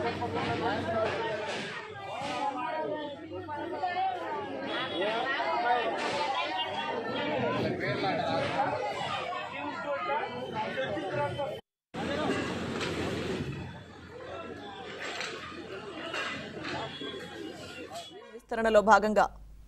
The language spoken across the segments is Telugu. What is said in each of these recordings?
విస్తరణలో భాగంగా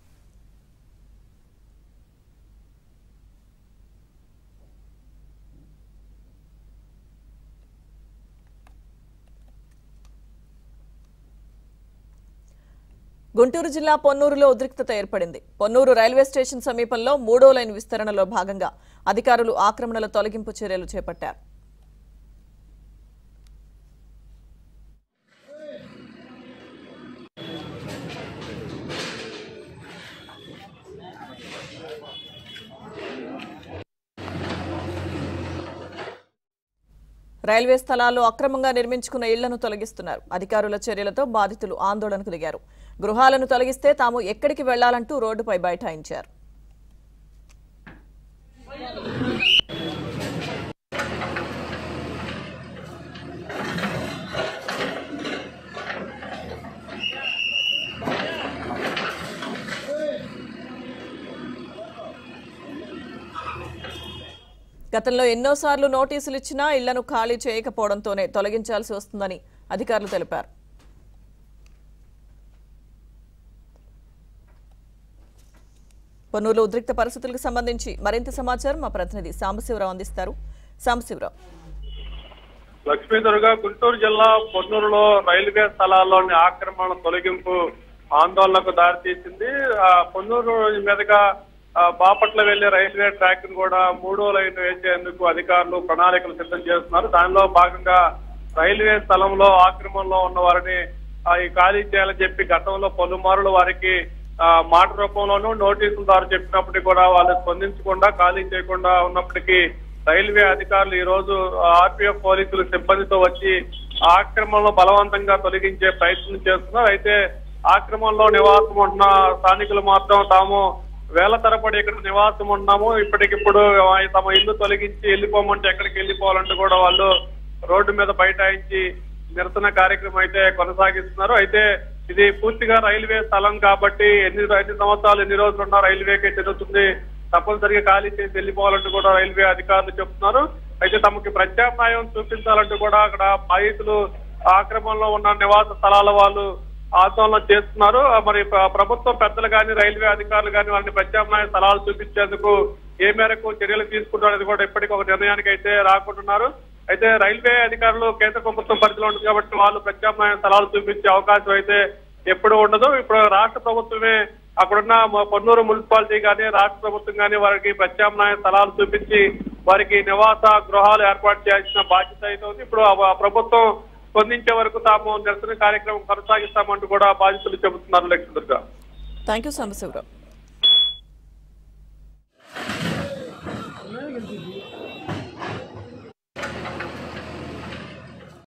గుంటూరు జిల్లా పొన్నూరులో ఉద్రిక్తత ఏర్పడింది. పొన్నూరు రైల్వే స్టేషన్ సమీపంలో 3వ లైన్ విస్తరణలో భాగంగా అధికారులు ఆక్రమణల తొలగింపు చర్యలు చేపట్టారు. రైల్వే స్థలాల్లో అక్రమంగా నిర్మించుకున్న ఇళ్లను తొలగిస్తున్నారు. అధికారుల చర్యలతో బాధితులు ఆందోళనకు దిగారు. గృహాలను తొలగిస్తే తాము ఎక్కడికి వెళ్లాలంటూ రోడ్డుపై బైఠాయించారు. గతంలో ఎన్నోసార్లు నోటీసులు ఇచ్చినా ఇళ్లను ఖాళీ చేయకపోవడంతోనే తొలగించాల్సి వస్తుందని అధికారులు తెలిపారు. పొన్నూరులో ఉద్రిక్త పరిస్థితులకు సంబంధించి మరింత సమాచారం మా ప్రతినిధి సాంబశివరావు అందిస్తారు. సాంబశివరావు. లక్ష్మీదుర్గ గుంటూరు జిల్లా పొన్నూరులో రైల్వే స్థలాల్లోని ఆక్రమణ తొలగింపు ఆందోళనకు దారితీసింది. పొన్నూరు మీదుగా బాపట్ల వెళ్లే రైల్వే ట్రాక్ ను కూడా 3వ లైన్ వేసేందుకు అధికారులు ప్రణాళికలు సిద్ధం చేస్తున్నారు. దానిలో భాగంగా రైల్వే స్థలంలో ఆక్రమణలో ఉన్న వారిని ఈ ఖాళీ చేయాలని చెప్పి గతంలో పలుమార్లు వారికి మాట రూపంలోనూ నోటీసుల ద్వారా చెప్పినప్పటికీ కూడా వాళ్ళు స్పందించకుండా ఖాళీ చేయకుండా ఉన్నప్పటికీ రైల్వే అధికారులు ఈ రోజు ఆర్పీఎఫ్ పోలీసులు సిబ్బందితో వచ్చి ఆక్రమణలో బలవంతంగా తొలగించే ప్రయత్నం చేస్తున్నారు. అయితే ఆక్రమణలో నివాసం ఉంటున్న స్థానికులు మాత్రం తాము వేల తరబడి ఇక్కడ నివాసం ఉన్నాము, ఇప్పటికిప్పుడు తమ ఇల్లు తొలగించి వెళ్ళిపోమంటే ఎక్కడికి వెళ్ళిపోవాలంటే కూడా వాళ్ళు రోడ్డు మీద బైఠాయించి నిరసన కార్యక్రమం అయితే కొనసాగిస్తున్నారు. అయితే ఇది పూర్తిగా రైల్వే స్థలం కాబట్టి ఎన్ని సంవత్సరాలు ఎన్ని రోజులు ఉన్నా రైల్వేకే చెందుతుంది, తప్పనిసరిగా ఖాళీ చేసి వెళ్ళిపోవాలంటూ కూడా రైల్వే అధికారులు చెప్తున్నారు. అయితే తమకి ప్రత్యామ్నాయం చూపించాలంటూ కూడా అక్కడ బాధితులు ఆక్రమణలో ఉన్న నివాస స్థలాల వాళ్ళు ఆందోళన చేస్తున్నారు. మరి ప్రభుత్వం పెద్దలు కానీ రైల్వే అధికారులు కానీ వారిని ప్రత్యామ్నాయ స్థలాలు చూపించేందుకు ఏ మేరకు చర్యలు తీసుకుంటారనేది కూడా ఇప్పటికీ ఒక నిర్ణయానికి అయితే రాకుంటున్నారు. అయితే రైల్వే అధికారులు కేంద్ర ప్రభుత్వం పరిధిలో ఉంటుంది కాబట్టి వాళ్ళు ప్రత్యామ్నాయ స్థలాలు చూపించే అవకాశం అయితే ఎప్పుడు ఉండదు. ఇప్పుడు రాష్ట్ర ప్రభుత్వమే అక్కడున్న పొన్నూరు మున్సిపాలిటీ కానీ రాష్ట్ర ప్రభుత్వం కానీ వారికి ప్రత్యామ్నాయ స్థలాలు చూపించి వారికి నివాస గృహాలు ఏర్పాటు చేయాల్సిన బాధ్యత అయితే ఉంది. ఇప్పుడు ప్రభుత్వం స్పందించే వరకు తాము నిరసన కార్యక్రమం కొనసాగిస్తామంటూ కూడా బాధితులు చెబుతున్నారు. లక్ష్మీదుర్గ. థాంక్యూ సాంబశివరావు.